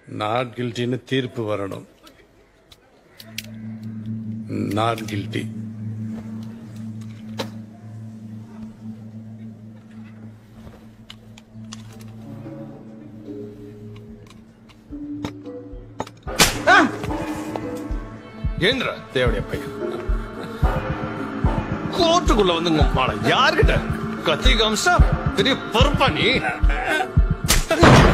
Not கில்ட்டின்னு தீர்ப்பு வரணும். Not guilty. ஏந்திர தேவடைய பையன் கோர்ட்டுக்குள்ள வந்து யாருகிட்ட கத்தி காமிச்சா பெரிய பொறுப்பா நீ?